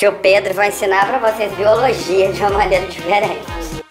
Tio Pedro vai ensinar pra vocês biologia de uma maneira diferente.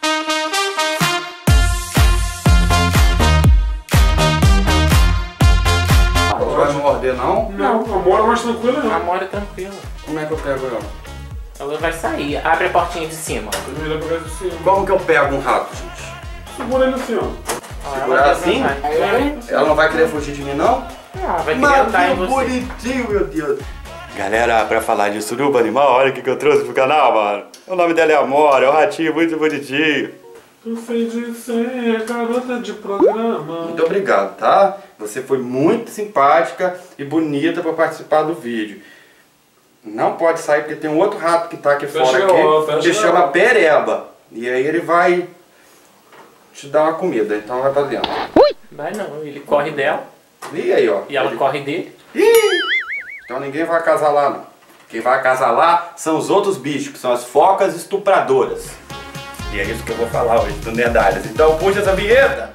Não vai me morder, não? Não, a Mora é mais tranquila, não. A Mora é tranquila. Como é que eu pego ela? Ela vai sair. Abre a portinha de cima. Ele vai pegar de cima. Como que eu pego um rato, gente? Segura ele assim, ó. Segurar assim? Ela não vai querer fugir de mim, não? Não, vai querer andar em você. Bonitinho, meu Deus. Galera, pra falar de suruba animal, olha o que eu trouxe pro canal, mano. O nome dela é Amora, é um ratinho muito bonitinho. Eu sei de ser garota de programa. Muito obrigado, tá? Você foi muito simpática e bonita pra participar do vídeo. Não pode sair porque tem um outro rato que tá aqui fora aqui, que chama Pereba. E aí ele vai te dar uma comida, então vai pra dentro. Vai não, ele corre dela. E aí, ó. E ela corre dele. Ih! Então ninguém vai acasalar, não. Quem vai acasalar são os outros bichos, que são as focas estupradoras. E é isso que eu vou falar hoje do Nerdalhas. Então puxa essa vinheta!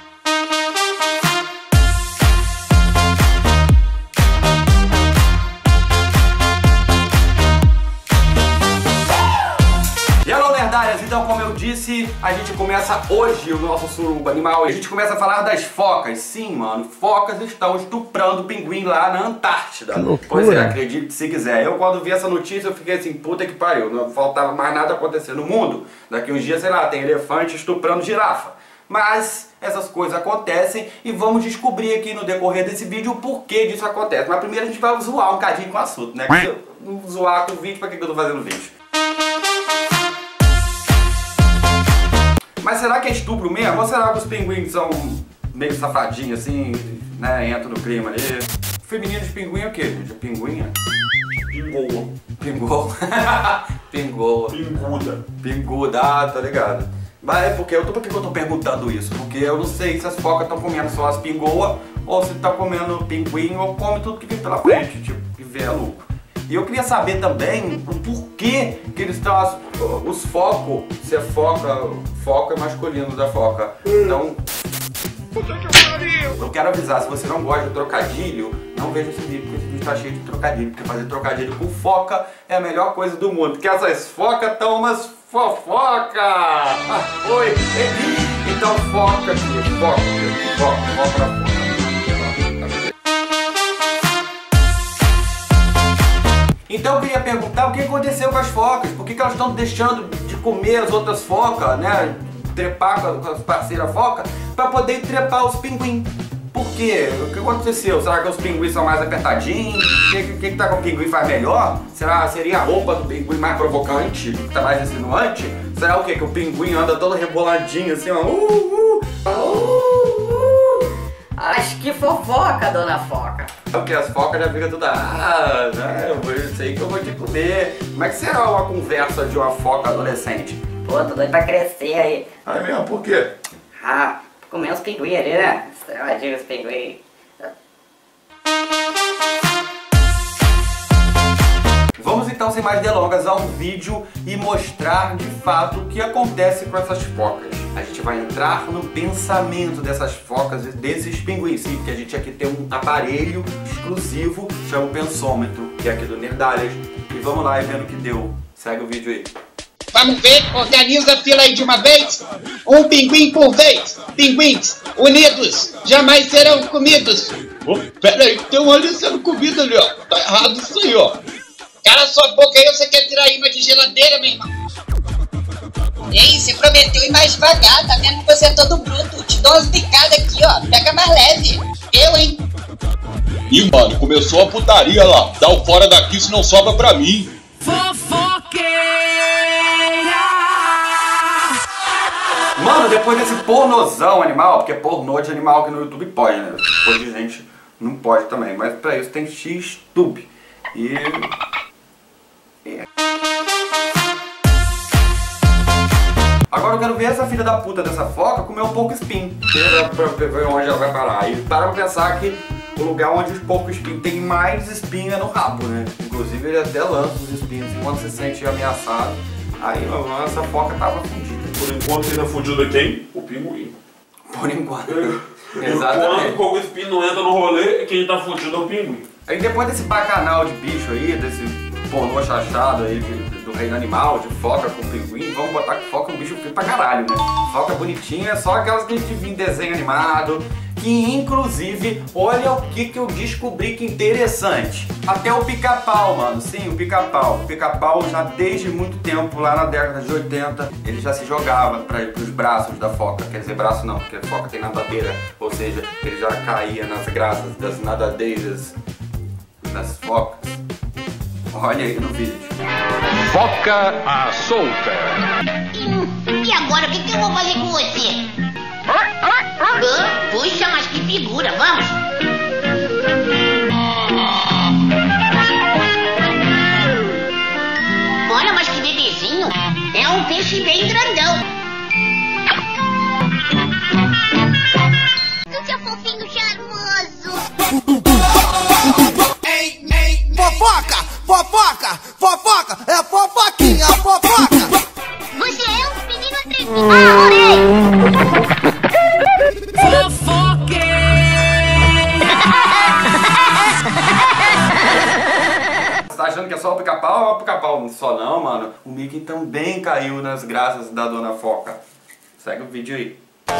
Então, como eu disse, a gente começa hoje o nosso suruba animal. A gente começa a falar das focas. Sim, mano, focas estão estuprando pinguim lá na Antártida. Que loucura. Pois é, acredite se quiser. Eu, quando vi essa notícia, eu fiquei assim, puta que pariu. Não faltava mais nada acontecer no mundo. Daqui uns dias, sei lá, tem elefante estuprando girafa. Mas essas coisas acontecem e vamos descobrir aqui no decorrer desse vídeo o porquê disso acontece. Mas primeiro a gente vai zoar um cadinho com o assunto, né? Porque eu zoar com o vídeo, pra que eu tô fazendo vídeo? Mas será que é estupro mesmo? Ou será que os pinguins são meio safadinhos assim, né? Entram no clima ali? Feminino de pinguim é o quê, gente? Pinguinha? Pingoa. Pingoa. Pingoa. Pinguda. Pinguda, ah, tá ligado. Mas é porque por que eu tô perguntando isso? Porque eu não sei se as focas estão comendo só as pingoas ou se tá comendo pinguim ou come tudo que vem pela frente, tipo, que vê lucro. E eu queria saber também o porquê que eles estão, os focos, se é foca é masculino da foca. Então, eu quero avisar, se você não gosta de trocadilho, não veja esse vídeo, porque esse vídeo tá cheio de trocadilho. Porque fazer trocadilho com foca é a melhor coisa do mundo. Porque essas focas estão umas fofoca! Ah, oi! Então foca aqui, foca pra fora. Então eu queria perguntar o que aconteceu com as focas, por que elas estão deixando de comer as outras focas, né? Trepar com as parceiras focas, para poder trepar os pinguins. Por quê? O que aconteceu? Será que os pinguins são mais apertadinhos? O que tá com o pinguim faz melhor? Seria a roupa do pinguim mais provocante? Que tá mais insinuante? Será o quê? Que o pinguim anda todo reboladinho assim, ó. Acho que fofoca, dona Foca. Porque as focas já ficam toda, né? Eu sei que eu vou te comer. Como é que será uma conversa de uma foca adolescente? Pô, tô doido pra crescer aí. Ah, é mesmo? Por quê? Ah, comer uns pinguins ali, né? Estreladinhos os pinguins. Vamos então, sem mais delongas, ao vídeo e mostrar de fato o que acontece com essas focas. A gente vai entrar no pensamento dessas focas, desses pinguins, sim, porque a gente aqui tem um aparelho exclusivo, chama o pensômetro, que é aqui do Nerdalhas. E vamos lá e vendo o que deu. Segue o vídeo aí. Vamos ver, organiza a fila aí de uma vez. Um pinguim por vez. Pinguins unidos jamais serão comidos. Oh, pera aí, tem um ali sendo comido ali, ó. Tá errado isso aí, ó. Cala sua boca aí, você quer tirar imã de geladeira, meu irmão? Ei, você prometeu ir mais devagar, tá vendo que você é todo bruto. Te dou umas bicadas aqui, ó. Pega mais leve. Eu, hein? Ih, mano, começou a putaria lá. Dá o fora daqui, senão sobra pra mim. Fofoqueira! Mano, depois desse pornozão animal, porque pornô de animal que no YouTube pode, né? Depois de gente não pode também, mas pra isso tem Xtube. E... Agora eu quero ver essa filha da puta dessa foca comer um pouco espinho. Pra ver onde ela vai parar. E para pra pensar que o lugar onde os poucos espinhos tem mais espinho é no rabo, né? Inclusive ele até lança os espinhos enquanto se sente ameaçado. Aí, mano, essa foca tava fudida. Por enquanto ainda fudido é quem? O pinguim. Por enquanto. Exatamente. Enquanto o espinho não entra no rolê, quem tá fudido é o pinguim. Aí depois desse bacanal de bicho aí, desse pornô chachado aí do reino animal, de foca com pinguim, vamos botar que foca é um bicho feio pra caralho, né? Foca bonitinha é só aquelas que a gente viu em desenho animado, que inclusive, olha o que eu descobri que interessante. Até o pica-pau, mano, sim, o pica-pau. O pica-pau já desde muito tempo, lá na década de 80, ele já se jogava pros braços da foca. Quer dizer, braço não, porque a foca tem nadadeira, ou seja, ele já caía nas graças das nadadeiras das focas. Olha aí no vídeo. Foca à solta. E agora, o que eu vou fazer com você? Puxa, mas que figura, vamos! Olha, mas que bebezinho! É um peixe bem grandão! Seu fofinho charmoso! Fofoca! Fofoca! Fofoca! É fofoquinha! Fofoca! Você é um menino atrevido! Adorei! Você tá achando que é só o pica-pau? Ou o pica-pau só não, mano? O Mickey também caiu nas graças da dona Foca. Segue o vídeo aí.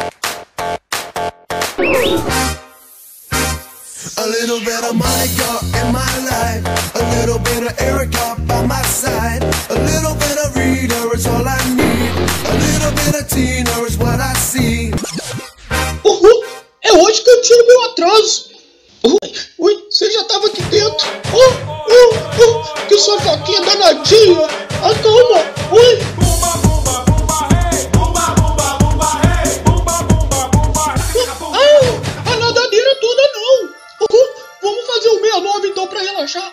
A little bit of Monica in my life, a little bit of Erica by my side, a little bit of Rita is all I need, a little bit of Tina is what I see. É hoje que eu tiro meu atraso. Ui, você já tava aqui dentro. Que sua foquinha danadinha. Calma. Ui. A nadadeira toda não. Vamos fazer o 69 então pra relaxar.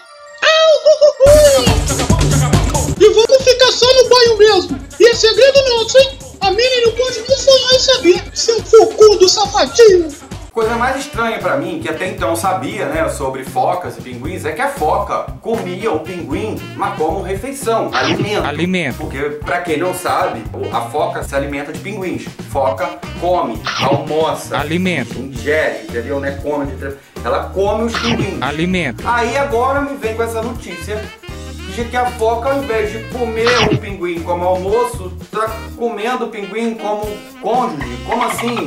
E vamos ficar só no banho mesmo. E é segredo nosso, hein? A Minnie não pode nem sonhar em saber. Seu focudo safadinho. Coisa mais estranha pra mim, que até então sabia, né, sobre focas e pinguins, é que a foca comia o pinguim, mas como refeição, alimento. Porque, pra quem não sabe, a foca se alimenta de pinguins. Foca come, almoça, ingere, entendeu, né, come, ela come os pinguins. Aí agora me vem com essa notícia de que a foca, ao invés de comer o pinguim como almoço, tá comendo o pinguim como cônjuge. Como assim?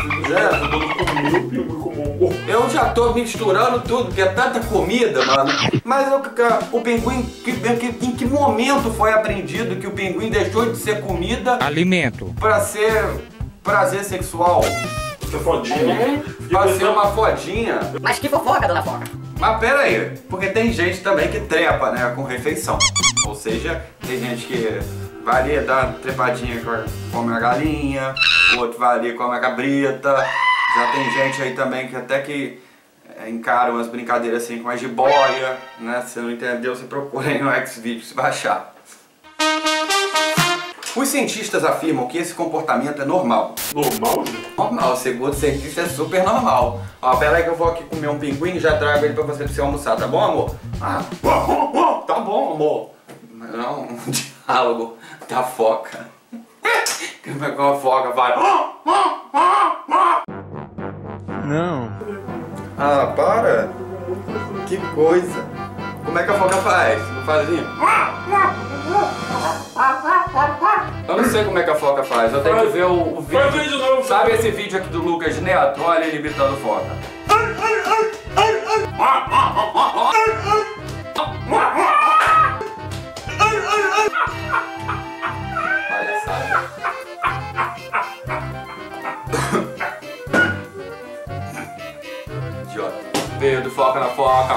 Eu já tô misturando tudo, porque é tanta comida, mano. Mas o pinguim, em que momento foi aprendido que o pinguim deixou de ser comida pra ser prazer sexual? Pra ser uma fodinha. Mas que fofoca, dona Foca. Mas pera aí, porque tem gente também que trepa, né, com refeição. Ou seja, tem gente que vai ali dar uma trepadinha, come a galinha, o outro vai ali, come a cabrita. Já tem gente aí também que até que encara umas brincadeiras assim com a jiboia, né? Se você não entendeu, você procura aí no Xvideos, você vai achar. Os cientistas afirmam que esse comportamento é normal. Normal? Normal, segundo o cientista é super normal. Ó, pera aí que eu vou aqui comer um pinguim e já trago ele pra você almoçar, tá bom, amor? Tá bom, amor. Não, um diálogo da foca. Como é que uma foca vai? Não. Ah, para. Que coisa. Como é que a foca faz? Não faz assim? Eu não sei como é que a foca faz, eu tenho que ver o vídeo. Sabe esse vídeo aqui do Lucas Neto? Olha ele imitando foca. Palhaçada. Idiota. Veio do foca na foca.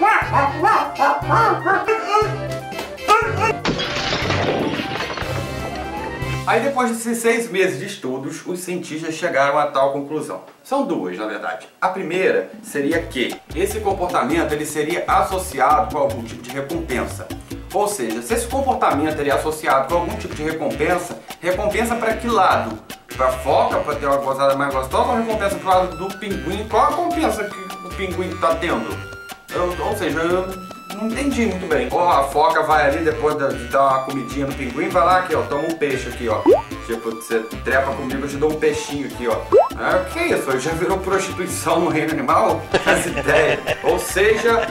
Aí depois desses 6 meses de estudos, os cientistas chegaram a tal conclusão. São duas, na verdade. A primeira seria que esse comportamento ele seria associado com algum tipo de recompensa. Ou seja, se esse comportamento ele é associado com algum tipo de recompensa, recompensa para que lado? Para a foca, para ter uma gozada mais gostosa, ou recompensa para o lado do pinguim? Qual a recompensa que o pinguim está tendo? Ou seja, eu não entendi muito bem. Ó, a foca vai ali depois de dar uma comidinha no pinguim, vai lá aqui, ó, toma um peixe aqui, ó. Tipo, você trepa comigo, eu te dou um peixinho aqui, ó. O que é isso? Já virou prostituição no reino animal? Essa ideia. Ou seja,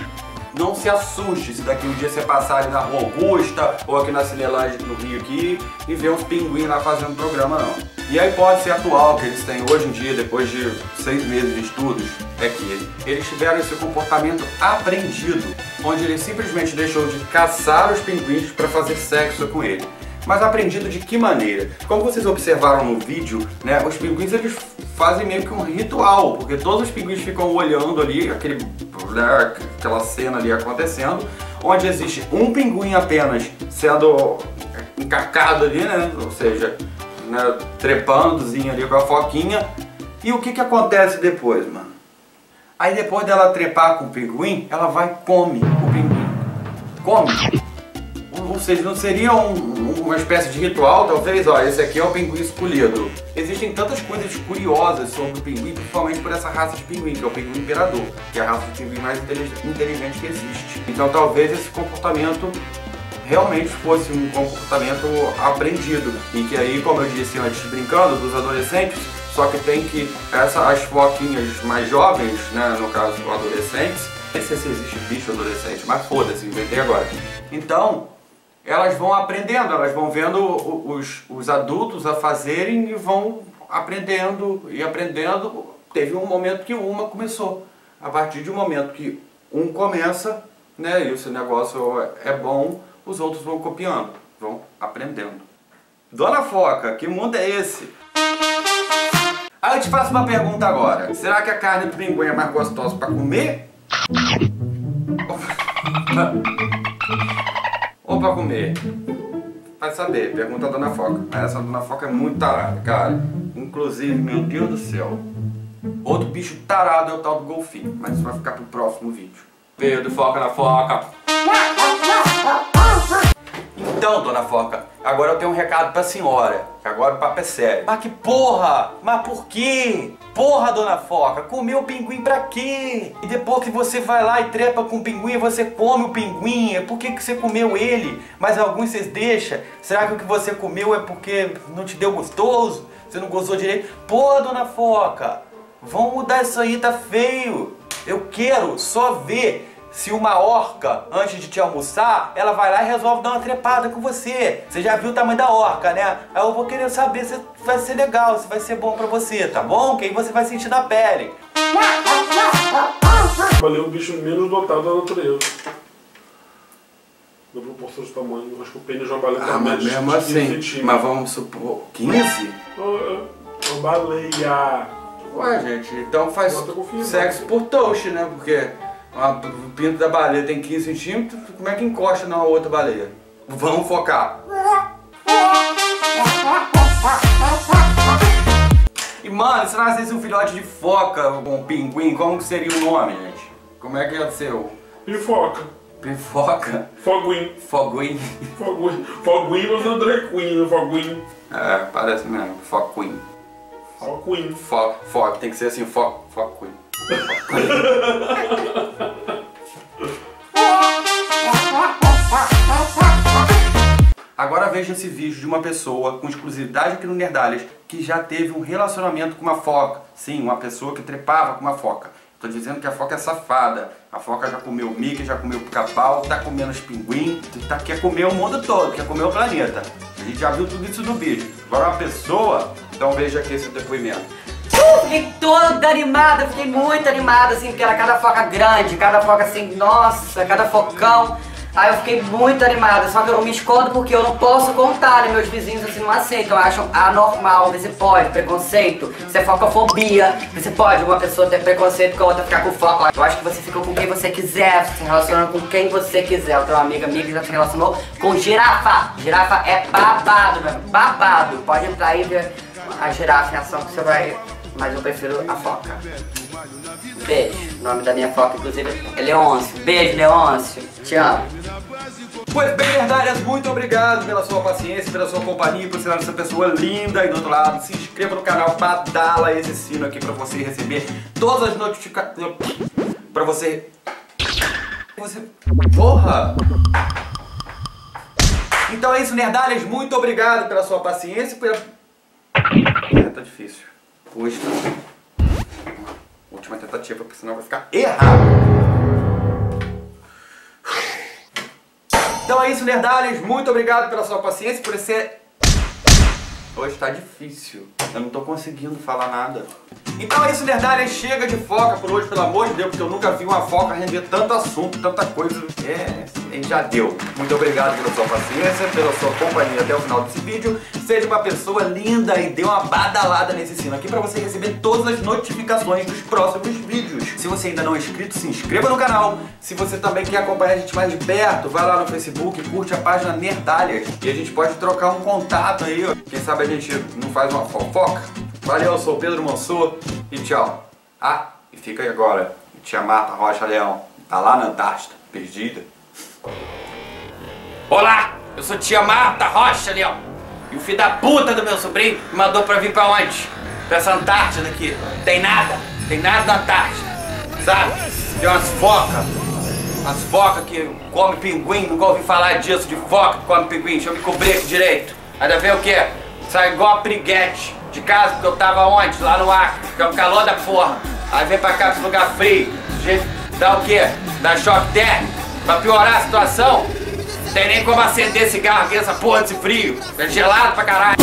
não se assuste se daqui um dia você passar ali na Rua Augusta ou aqui na Cinelândia no Rio aqui e ver uns pinguins lá fazendo programa, não. E a hipótese atual que eles têm hoje em dia, depois de 6 meses de estudos, é que eles tiveram esse comportamento aprendido, onde ele simplesmente deixou de caçar os pinguins para fazer sexo com ele. Mas aprendido de que maneira? Como vocês observaram no vídeo, né, os pinguins eles fazem meio que um ritual, porque todos os pinguins ficam olhando ali, aquela cena ali acontecendo, onde existe um pinguim apenas sendo encacado ali, né, ou seja, né, trepandozinho ali com a foquinha. E o que acontece depois, mano? Aí depois dela trepar com o pinguim, ela vai e come o pinguim. Come. Ou seja, não seria uma espécie de ritual, talvez? Ó, esse aqui é o pinguim escolhido. Existem tantas coisas curiosas sobre o pinguim, principalmente por essa raça de pinguim, que é o pinguim imperador, que é a raça de pinguim mais inteligente que existe. Então talvez esse comportamento realmente fosse um comportamento aprendido. E que aí, como eu disse antes, brincando, dos adolescentes, só que tem que as foquinhas mais jovens, né, no caso adolescentes, não sei se existe bicho adolescente, mas foda-se, inventei agora. Então, elas vão aprendendo, elas vão vendo os adultos a fazerem e vão aprendendo e aprendendo. Teve um momento que uma começou. A partir de um momento que um começa, né, e esse negócio é bom, os outros vão copiando, vão aprendendo. Dona Foca, que mundo é esse? Aí eu te faço uma pergunta agora. Será que a carne do pinguim é mais gostosa para comer? Ou pra comer? Vai saber, pergunta a Dona Foca. Essa Dona Foca é muito tarada, cara. Inclusive, meu Deus do céu, outro bicho tarado é o tal do golfinho. Mas isso vai ficar pro próximo vídeo. Pedro, foca na foca. Então, Dona Foca, agora eu tenho um recado pra senhora. Que agora o papo é sério. Mas que porra? Mas por quê? Porra, Dona Foca, comeu o pinguim pra quê? E depois que você vai lá e trepa com o pinguim, você come o pinguim. Por que você comeu ele? Mas alguns vocês deixam. Será que o que você comeu é porque não te deu gostoso? Você não gostou direito? Porra, Dona Foca, vamos mudar isso aí, tá feio. Eu quero só ver se uma orca, antes de te almoçar, ela vai lá e resolve dar uma trepada com você. Você já viu o tamanho da orca, né? Aí eu vou querer saber se vai ser legal, se vai ser bom pra você, tá bom? Que aí você vai sentir na pele. Valeu o bicho menos dotado da natureza. Na proporção de tamanho. Eu acho que o pênis de uma baleia tá mas mesmo assim, mas vamos supor, 15? Uma baleia. Ué, gente, então faz sexo por touch, né? Porque o pinto da baleia tem 15 centímetros, como é que encosta na outra baleia? Vamos focar. E mano, se nascesse um filhote de foca com um pinguim, como que seria o nome, gente? Como é que ia ser o... Pifoca. Pifoca? Foguinho. Foguinho. Foguinho. Foguinho, mas não drag queen, né? Foguinho. É, parece mesmo. Foquinho. Foquinho. Foco, tem que ser assim, foquinho. Agora veja esse vídeo de uma pessoa com exclusividade aqui no Nerdalhas que já teve um relacionamento com uma foca. Sim, uma pessoa que trepava com uma foca. Tô dizendo que a foca é safada. A foca já comeu o Mickey, já comeu o Pica-Pau, tá comendo os pinguins, quer comer o mundo todo, quer comer o planeta. A gente já viu tudo isso no vídeo. Agora uma pessoa, então veja aqui esse depoimento. Fiquei toda animada, fiquei muito animada, assim, porque era cada foca grande, cada foca assim, nossa, cada focão. Aí eu fiquei muito animada, só que eu me escondo porque eu não posso contar, né? Meus vizinhos assim não aceitam, acham anormal, você pode, preconceito, isso é focafobia, você pode uma pessoa ter preconceito com a outra ficar com foca. Eu acho que você fica com quem você quiser, você se relaciona com quem você quiser. Eu tenho uma amiga minha que já se relacionou com girafa. Girafa é babado, né? Babado. Pode entrar aí e ver a girafa em ação que você vai... Mas eu prefiro a foca. Beijo. O nome da minha foca, inclusive, é Leôncio. Beijo, Leôncio. Te amo. Pois bem, Nerdalhas, muito obrigado pela sua paciência, pela sua companhia, por ser essa pessoa linda. E do outro lado, se inscreva no canal, badala esse sino aqui pra você receber todas as notificações. Pra você... Porra! Então é isso, Nerdalhas, muito obrigado pela sua paciência e pela... tá difícil. Puxa. Última tentativa, porque senão vai ficar errado. Então é isso, nerdalhas. Muito obrigado pela sua paciência, por esse... Hoje tá difícil. Eu não tô conseguindo falar nada. Então é isso, nerdalhas. Chega de foca por hoje, pelo amor de Deus, porque eu nunca vi uma foca render tanto assunto, tanta coisa. Já deu. Muito obrigado pela sua paciência, pela sua companhia até o final desse vídeo. Seja uma pessoa linda e dê uma badalada nesse sino aqui pra você receber todas as notificações dos próximos vídeos. Se você ainda não é inscrito, se inscreva no canal. Se você também quer acompanhar a gente mais de perto, vai lá no Facebook, curte a página Nerdalhas e a gente pode trocar um contato aí, ó. Quem sabe a gente não faz uma fofoca. Valeu, eu sou o Pedro Monsoa e tchau. Ah, e fica aí agora, tia Marta Rocha Leão, tá lá na Antártida, perdida. Olá, eu sou tia Marta Rocha Leão. E o filho da puta do meu sobrinho me mandou pra vir pra onde? Pra essa Antártida aqui. Tem nada na Antártida, sabe? Tem umas focas que come pinguim, nunca ouvi falar disso, de foca que come pinguim. Deixa eu me cobrir aqui direito. Ainda vê o quê? Sai igual a piriguete de casa, porque eu tava onde? Lá no Acre, que é o calor da porra. Aí vem pra cá pra esse lugar frio. Dá o quê? Dá choque térmico. Pra piorar a situação, não tem nem como acender cigarro aqui nessa porra desse frio. É gelado pra caralho.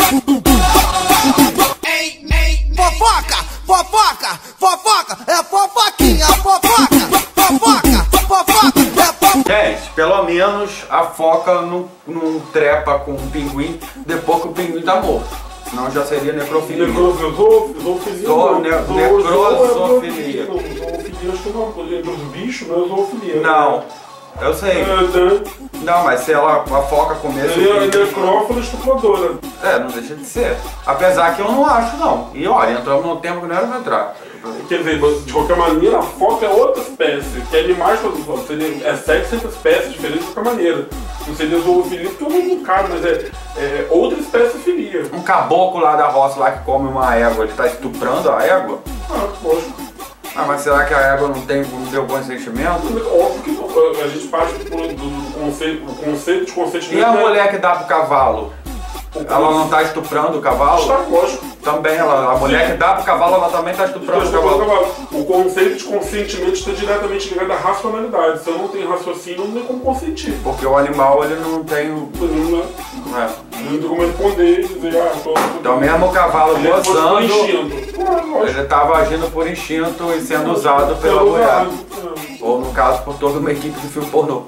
Fofoca, fofoca, fofoca, é fofoquinha, fofoca, fofoca, fofoca, é fofoca. Gente, pelo menos a foca não trepa com o pinguim depois que o pinguim tá morto. Senão já seria necrofilia. Necrofilia. Necrosofilia. Zoofilia, acho que não, dos bichos, mas zoofilia. Não, eu sei. Não, mas se ela, a foca comesse... Ele é necrófila estupradora. Não deixa de ser. Apesar que eu não acho, não. E olha, entramos num tempo que não era pra entrar. Quer dizer, de qualquer maneira, a foca é outra espécie, que é animais todos os é sexo entre espécies, diferente de qualquer maneira. Não seria zoofilia porque eu não cabe, mas é outra espécie de filia. Um caboclo lá da roça lá que come uma égua, ele tá estuprando a égua? Ah, lógico. Ah, mas será que a égua não deu consentimento? Óbvio que não. A gente parte do conceito de consentimento. E a mulher que dá pro cavalo? Ela não tá estuprando o cavalo? Está, lógico. Também, a mulher que dá pro cavalo, ela também tá estuprando o cavalo. O conceito de consentimento está diretamente ligado à racionalidade. Se eu não tenho raciocínio, não tem como consentir. Porque o animal, ele não tem... Não tem como responder e dizer, Então mesmo o cavalo gozando, ele estava agindo por instinto e sendo usado pela mulher. Ou no caso, por toda uma equipe de filme pornô.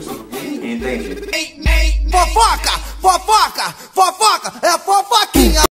Entendi. Fofoca, fofoca, fofoca, é fofoquinha.